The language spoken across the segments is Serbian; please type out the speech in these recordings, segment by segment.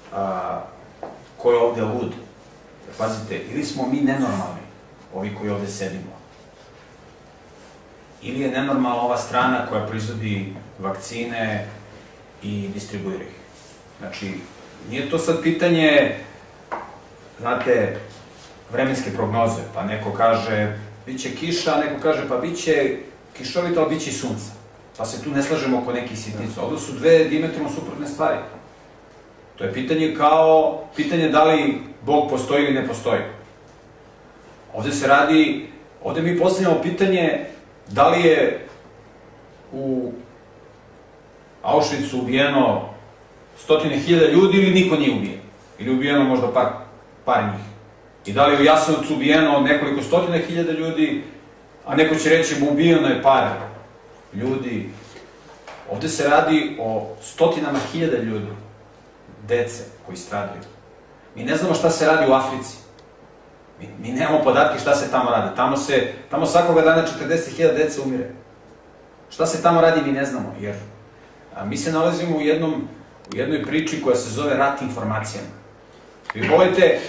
ko je ovde lud. Pazite, ili smo mi nenormalni, ovi koji ovde sedimo, ili je nenormalna ova strana koja proizvodi vakcine i distribuira ih. Znači, nije to sad pitanje, znate, vremenske prognoze, pa neko kaže bit će kiša, a neko kaže pa bit će kišovito, ali bit će i sunca. Pa se tu ne slažemo oko nekih sitnica. Ovde su dve diametralno suprotne stvari. To je pitanje kao pitanje da li Bog postoji ili ne postoji. Ovde se radi, ovde mi postavljamo pitanje da li je u Auschwitzu ubijeno 100.000 ljudi ili niko nije ubijen. Ili ubijeno možda par njih. I da li je u Jasenovcu ubijeno nekoliko 100.000 ljudi, a neko će reći ubijeno je par ljudi. Ovde se radi o 100.000 ljudi, dece koji stradaju. Mi ne znamo šta se radi u Africi. Mi nemamo podatke šta se tamo radi. Tamo svakoga dana 40.000 dece umire. Šta se tamo radi mi ne znamo, jer mi se nalazimo u jednoj priči koja se zove rat informacijama. Vi volite,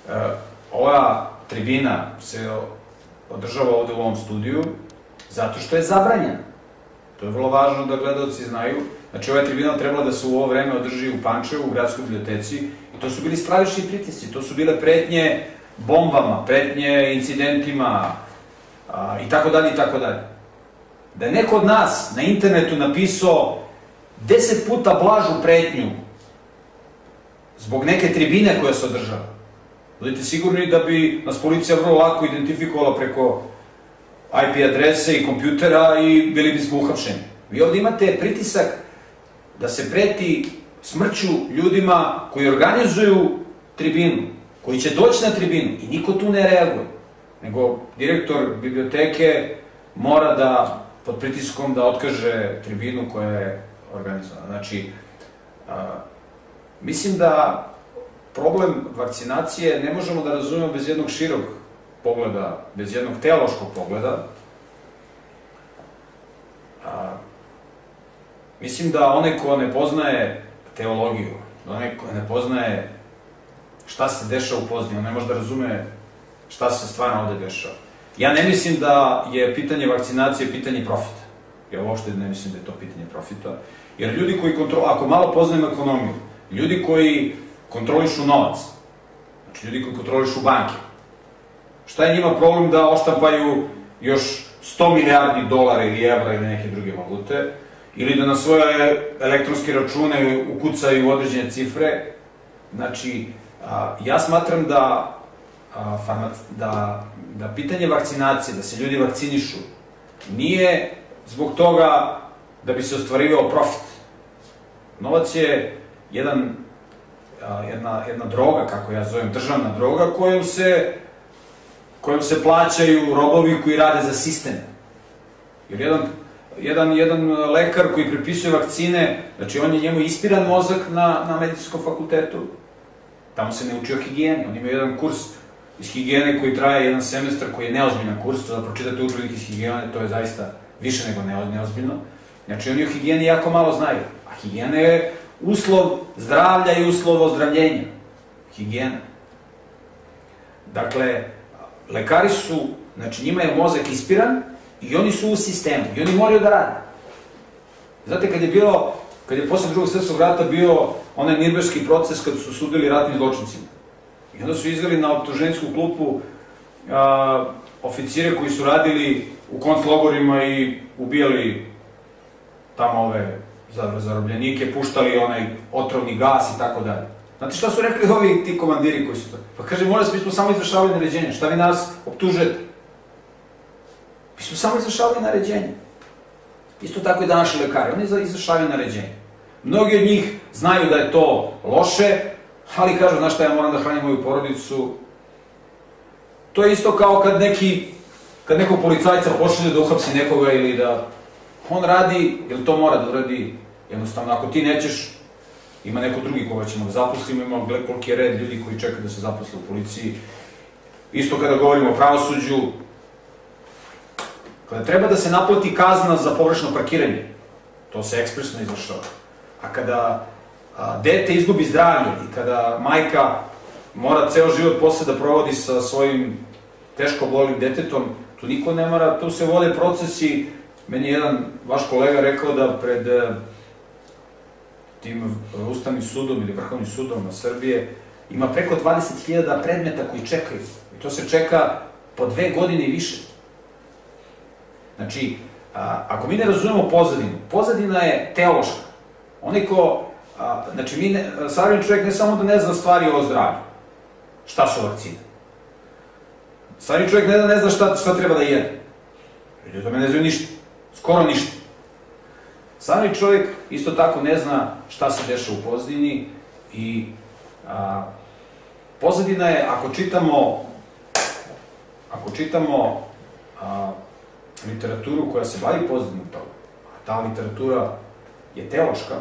ova tribina se održava ovde u ovom studiju zato što je zabranjena. To je vrlo važno da gledaoci znaju. Znači, ova tribina trebala da se u ovo vreme održi u Pančevu, u gradskoj biblioteci, i to su bili stravični pritisci, to su bile pretnje bombama, pretnje incidentima, i tako dalje, i tako dalje. Da je neko od nas na internetu napisao 10 puta blažu pretnju zbog neke tribine koja se održava, budite sigurni da bi nas policija vrlo lako identifikovala preko IP adrese i kompjutera i bili bismo uhapšeni. Vi ovde imate pritisak da se preti smrću ljudima koji organizuju tribinu, koji će doći na tribinu, i niko tu ne reaguje. Nego direktor biblioteke mora da, pod pritiskom, da otkaže tribinu koja je organizovana. Znači, mislim da problem vakcinacije ne možemo da razumemo bez jednog širog pogleda, bez jednog teološkog pogleda. Mislim da onaj ko ne poznaje teologiju, da onaj ko ne poznaje šta se dešava u pozadini, on ne može da razume šta se stvarno ovde dešava. Ja ne mislim da je pitanje vakcinacije pitanje profita. Ja uopšte ne mislim da je to pitanje profita. Jer ljudi koji ako malo poznajemo ekonomiju, ljudi koji kontrolišu novac, znači ljudi koji kontrolišu banke, šta je njima problem da oštampaju još 100 milijardi dolara ili evra ili neke druge valute, ili da na svoje elektronske račune ukucaju određene cifre? Znači, ja smatram da pitanje vakcinacije, da se ljudi vakcinišu, nije zbog toga da bi se ostvarivao profit. Novac je jedna droga, kako ja zovem, državna droga, kojom se plaćaju robovi koji rade za sistem. Jer jedan lekar koji prepisuje vakcine, znači on je njemu ispiran mozak na medicinskom fakultetu, tamo se ne uči o higijeni, on ima jedan kurs iz higijene koji traje jedan semestar, koji je neozbiljan kurs, to da pročitate udžbenik iz higijene, to je zaista više nego neozbiljno. Znači oni o higijeni jako malo znaju, a higijena je uslov zdravlja i uslov ozdravljenja. Higijena. Dakle, lekari su, znači njima je mozak ispiran i oni su u sistemu i oni moraju da rade. Znate, kad je posle Drugog svjetskog rata bio onaj Nirnberški proces kad su sudili ratnim zločincima, i onda su izveli na optuženičku klupu oficire koji su radili u konclogorima i ubijali tamo ove zarobljenike, puštali onaj otrovni gas i tako dalje. Znate šta su rekli ti komandiri koji su to? Pa kaže, mi smo samo izvršavali naređenje, šta vi nas optužujete? Mi smo samo izvršavali naređenje. Isto tako i današnji lekari, oni izvršavaju naređenje. Mnogi od njih znaju da je to loše, ali kažu, znaš šta, ja moram da hranim moju porodicu. To je isto kao kad nekog policajca pošalje da uhapsi nekoga ili da on radi, jer to mora da uradi. Jednostavno, ako ti nećeš, ima neko drugi koga ćemo da zaposlimo, ima koliki je red ljudi koji čekaju da se zaposle u policiji. Isto kada govorimo o pravosuđu, kada treba da se naplati kazna za pogrešno parkiranje, to se ekspresno izvršava. A kada dete izgubi zdravlje i kada majka mora ceo život posle da provodi sa svojim teško bolim detetom, tu niko ne mora, tu se vode procesi. Meni je jedan vaš kolega rekao da pred tim Ustavnim sudom ili Vrhovnim sudom na Srbije ima preko 20.000 predmeta koji čekaju. I to se čeka po 2 godine i više. Znači, ako mi ne razumemo pozadinu, pozadina je teološka. Onaj ko, znači, savremeni čovjek ne samo da ne zna stvari o zdravlju, šta su vakcine. Savremeni čovjek ne zna šta treba da jede. Ljudi o tome ne znaju ništa, skoro ništa. Savremeni čovjek isto tako ne zna šta se dešava u pozadini i pozadina je, ako čitamo literaturu koja se bavi pozadinom toga, a ta literatura je teološka,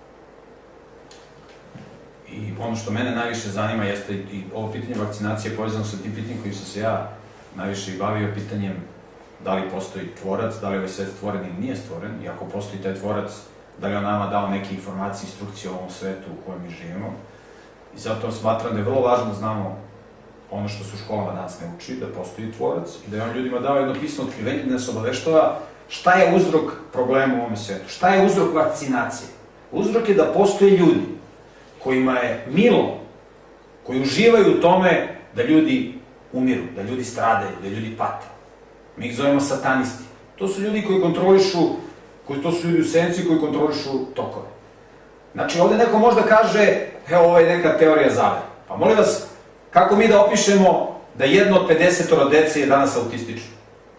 i ono što mene najviše zanima jeste i ovo pitanje vakcinacije povezano sa tim pitanjem kojim sam se ja najviše i bavio, pitanjem da li postoji tvorac, da li je ovaj svet stvoren ili nije stvoren, i ako postoji taj tvorac, da li on nama dao neke informacije, instrukcije o ovom svetu u kojem mi živimo. I zato smatram da je vrlo važno da znamo ono što se u školama danas ne uči, da postoji tvorac i da je on ljudima dao jedno pismo otkrivenje da nas obaveštava šta je uzrok problema u ovom svetu, šta je uzrok vakcinacije. Uzrok je da postoje ljudi kojima je milo, koji uživaju u tome da ljudi umiru, da ljudi stradaju, da ljudi pate. Mi ih zovemo satanisti. To su ljudi koji kontrolišu, to su ljudi u senci koji kontrolišu tokove. Znači, ovde neko možda kaže, evo, ovo je neka teorija zavere. Pa molim vas, kako mi da opišemo da jedno od 50 dece je danas autistično?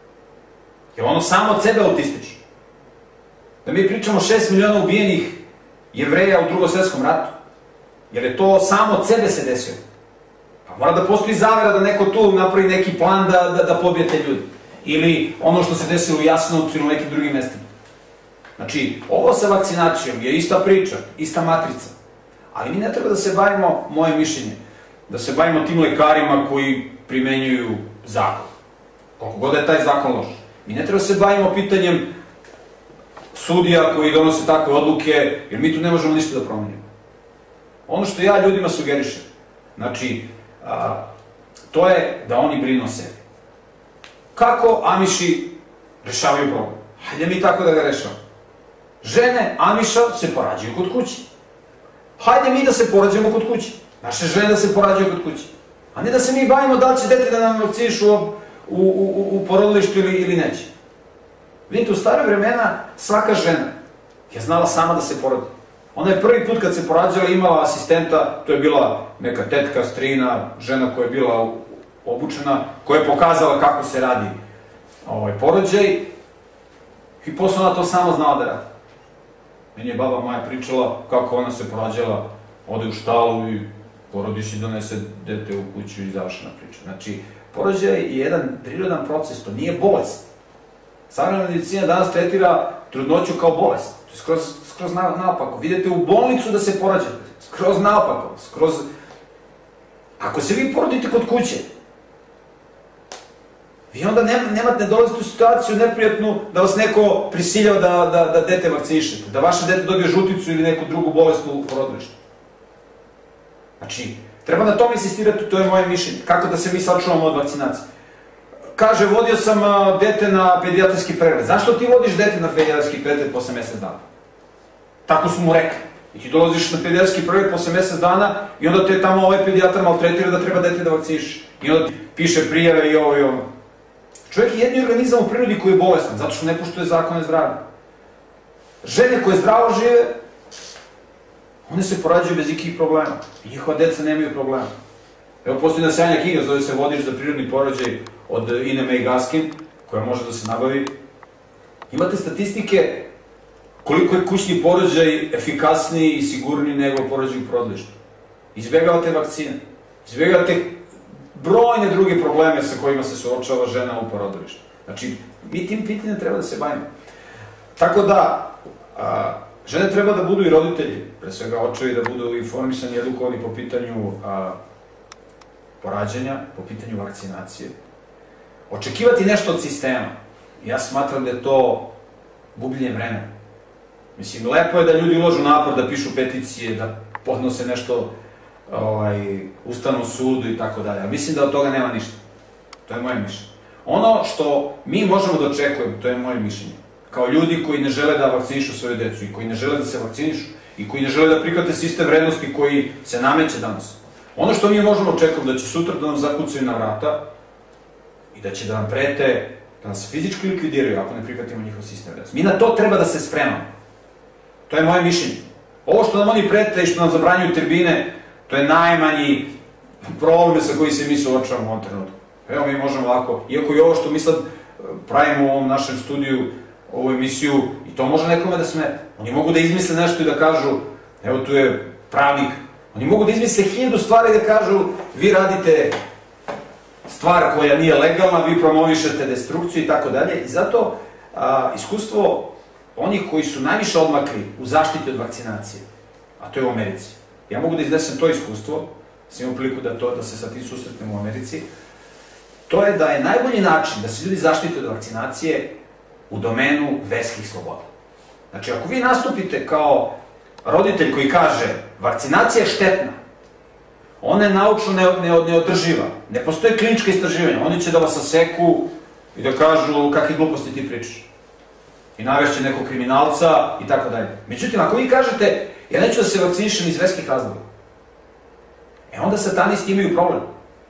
Je ono samo od sebe autistično? Da mi pričamo 6 miliona ubijenih Jevreja u Drugom svetskom ratu? Jer je to samo od sebe se desilo? Pa mora da postoji zavera da neko tu napravi neki plan da pobije te ljudi. Ili ono što se desilo u Jasenovcu ili u nekim drugim mestima. Znači, ovo sa vakcinacijom je ista priča, ista matrica. Ali mi ne treba da se bavimo, moje mišljenje, da se bavimo tim lekarima koji primenjuju zakon. Koliko god je taj zakon loš. Mi ne treba da se bavimo pitanjem sudija koji donose takve odluke, jer mi tu ne možemo ništa da promenimo. Ono što ja ljudima sugerišem, znači, to je da oni brinu o sebi. Kako Amiši rešavaju problem? Hajde mi tako da ga rešavamo. Žene Amiša se porađaju kod kući. Hajde mi da se porađamo kod kući. Naše žene da se porađaju kod kući. A ne da se mi bavimo da li će dete da nam vakcinišu u porodilištu ili neće. Vidite, u stare vremena svaka žena je znala sama da se porodi. Ona je prvi put kad se porađala imala asistenta, to je bila neka tetka, strina, žena koja je bila obučena, koja je pokazala kako se radi porođaj, i posle ona to sama znala da radi. Meni je baba moja pričala kako ona se porađala, ode u štalu i porodiš i donese dete u kuću i završena priča. Znači, porođaj je jedan prirodan proces, to nije bolest. Savremena medicina danas tretira trudnoću kao bolest. To je skroz naopako. Vidite u bolnicu da se porađate. Skroz naopako. Ako se vi porodite kod kuće, vi onda ne dolazite u situaciju neprijatnu da vas neko prisiljava da dete vakcinišete, da vaše dete dobije žuticu ili neku drugu bolest u porodilištu. Znači, treba na tome insistirati, to je moje mišljenje. Kako da se mi sačuvamo od vakcinacije? Kaže, vodio sam dete na pedijatrijski pregled. Zašto ti vodiš dete na pedijatrijski pregled posle mesec dana? Tako su mu rekli. I ti dolaziš na pedijatrijski pregled posle mesec dana i onda te tamo ovaj pedijatar maltretira da treba dete da vakciniš. I onda ti piše prijave i ovo i ono. Čovjek je jedni organizam u prirodi koji je bolestan, zato što ne poštuje zakone zdravlja. Žene koje zdravo žive, one se porađaju bez ikakvih problema. I njihova deca nemaju problema. Evo, postoji jedna sjajna knjiga, zove se Vodič za prirodni porođaj od Ine May Gaskin, koja može da se nabavi. Imate statistike koliko je kućni porođaj efikasniji i sigurniji nego porođaj u porodilištu. Izbjegavate vakcine, izbjegavate brojne druge probleme sa kojima se suočava žena u porodilištu. Znači, mi tim pitanjem treba da se bavimo. Tako da, žene treba da budu i roditelji, pre svega očevi da budu informisani i edukovani po pitanju porađanja, po pitanju vakcinacije. Očekivati nešto od sistema. Ja smatram da je to gubljenje vremena. Mislim, lepo je da ljudi uložu napor, da pišu peticije, da podnose nešto Ustavnom sudu i tako dalje. Mislim da od toga nema ništa. To je moje mišljenje. Ono što mi možemo da očekujemo, to je moje mišljenje, kao ljudi koji ne žele da vakcinišu svoju decu i koji ne žele da se vakcinišu i koji ne žele da prihvate sistem vrednosti koji se nameće danas. Ono što mi možemo očekujemo da će sutra da nam zakucaju na vrata i da će da nam prete, da nas fizički likvidiraju ako ne prihvatimo njihov sistem vrednosti. Mi na to treba da se spremamo. To je moje mišljenje. Ovo što nam oni prete i što nam zabranjuju tribine, to je najmanji problem sa koji se mi suočavamo u ovom trenutku. Evo, mi možemo ovako, iako i ovo što mi sad pravimo u ovom našem studiju, ovu emisiju, i to može nekome da smeta. Oni mogu da izmisle nešto i da kažu, evo tu je pravnik, oni mogu da izmisle 1000 stvari i da kažu, vi radite stvar koja nije legalna, vi promovišete destrukciju i tako dalje. I zato iskustvo onih koji su najviše odmakli u zaštiti od vakcinacije, a to je u Americi. Ja mogu da iznesem to iskustvo, sam imao priliku da se sa tim susretnem u Americi, to je da je najbolji način da se ljudi zaštite od vakcinacije u domenu verskih sloboda. Znači, ako vi nastupite kao roditelj koji kaže vakcinacija je štetna, ona je naučno neodrživa, ne postoje klinička istraživanja, oni će da vas saseku i da kažu kakve gluposti ti pričaš. I navešće nekog kriminalca i tako dalje. Međutim, ako vi kažete, ja neću da se vakcinišem iz verskih razloga, onda satanisti imaju problem.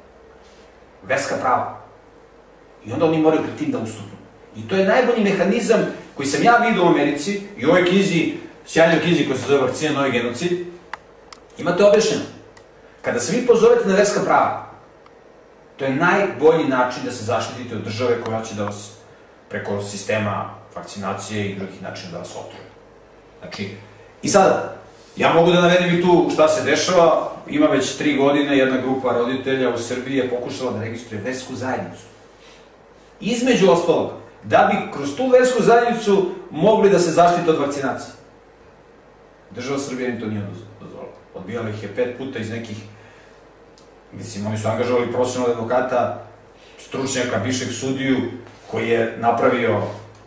Verska prava. I onda oni moraju pred tim da ustupnu. I to je najbolji mehanizam koji sam ja vidio u Americi i u ovoj knjizi, sjajnoj knjizi koja se zove Vakcina, novi genocid, imate objašnjeno. Kada se vi pozovete na verska prava, to je najbolji način da se zaštitite od države koja će da vas preko sistema vakcinacije i drugih načina da vas otruje. Znači, i sada, ja mogu da navedem i tu šta se dešava, ima već 3 godine jedna grupa roditelja u Srbiji je pokušala da registruje versku zajednicu. Između ostalog, da bi kroz tu versku zajednicu mogli da se zaštite od vakcinacije. Država Srbija im to nije dozvolila. Odbijala ih je 5 puta iz nekih, mislim, oni su angažovali profesionalnog advokata, stručnjaka, bivšeg sudiju, koji je napravio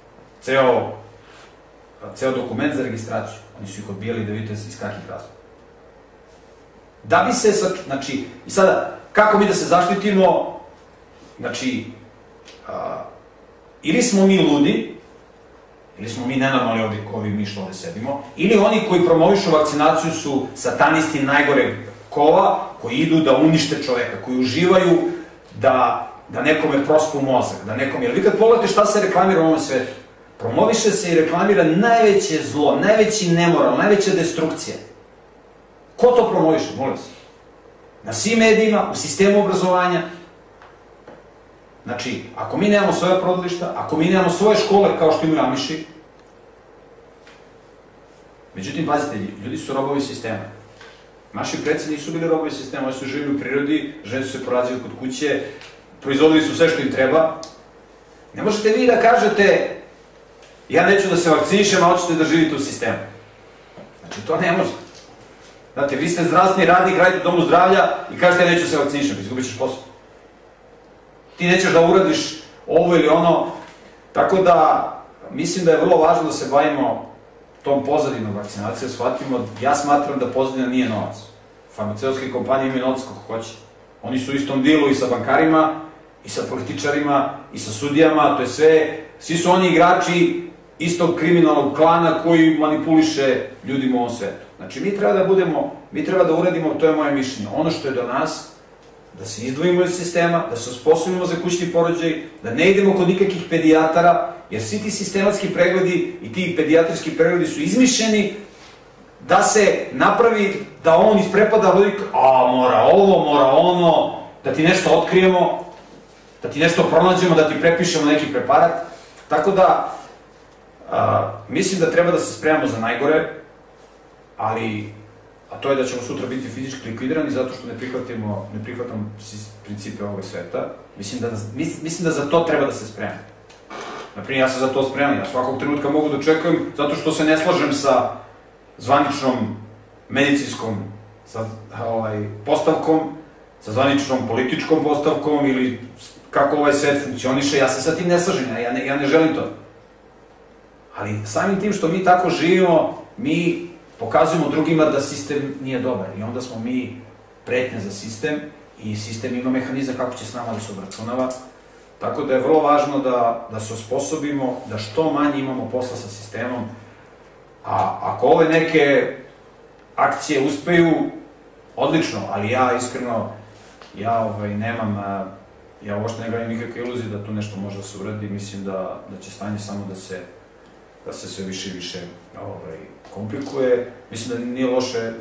ceo dokument za registraciju. Oni su ih odbijali da vidite iz kakvih razloga. Da bi se, znači, i sada, kako mi da se zaštitimo, znači, ili smo mi ludi, ili smo mi nenormalni ovi mi što ovde sedimo, ili oni koji promovišu vakcinaciju su satanisti najgore kova, koji idu da unište čoveka, koji uživaju da nekome prospu mozak, da nekome... Jer vi kad pogledate šta se reklamira u ovom svetu, promoviše se i reklamira najveće zlo, najveći nemoral, najveća destrukcija. Ko to promoviše? Molim se. Na svim medijima, u sistemu obrazovanja. Znači, ako mi nemamo svoje porodilišta, ako mi nemamo svoje škole kao što imaju Amiši, međutim, pazite, ljudi su robovi sistema. Naši preci nisu bili robovi sistema, oni su živjeli u prirodi, žene su se porađali kod kuće, proizvodili su sve što im treba. Ne možete vi da kažete, ja neću da se vakcinišem, a hoćete da živite u sistemu. Znači, to ne može. Znate, vi ste zdravstveni radnik, radite u domu zdravlja i kažete, ja neću da se vakcinišem, izgubit ćeš posao. Ti nećeš da uradiš ovo ili ono, tako da mislim da je vrlo važno da se bavimo tom pozadinom vakcinacije, shvatimo, ja smatram da pozadina nije novac. Farmaceutske kompanije imaju novac kako hoće. Oni su u istom dilu i sa bankarima, i sa političarima, i sa sudijama, to je sve, svi su oni igrači istog kriminalnog klana koji manipuliše ljudima u ovom svetu. Znači, mi treba da uradimo, to je moje mišljenje, ono što je do nas, da se izdvojimo iz sistema, da se osposobimo za kućni porođaj, da ne idemo kod nikakvih pedijatara, jer svi ti sistematski pregledi i ti pedijatrijski pregledi su izmišljeni da se napravi, da on isprepada rodika, mora ovo, mora ono, da ti nešto otkrijemo, da ti nešto pronađemo, da ti prepišemo neki preparat. Tako da, mislim da treba da se spremamo za najgore, a to je da ćemo sutra biti fizički likvidirani zato što ne prihvatamo principe ovog sveta. Mislim da za to treba da se spremamo. Naprimjer, ja sam za to spreman, ja svakog trenutka mogu da očekujem zato što se ne slažem sa zvaničnom medicinskom postavkom, sa zvaničnom političkom postavkom ili kako ovaj svet funkcioniše, ja se sa tim ne slažem, ja ne želim to. Ali samim tim što mi tako živimo, mi pokazujemo drugima da sistem nije dobar i onda smo mi pretnja za sistem i sistem ima mehanizam kako će s nama da se obračunava. Tako da je vrlo važno da se osposobimo, da što manje imamo posla sa sistemom, a ako ove neke akcije uspeju, odlično, ali ja iskreno, ja uopšte ne gledam nikakve iluzije da tu nešto može da se uradi, mislim da će stanje samo da se sve više i više komplikuje. Mislim da nije loše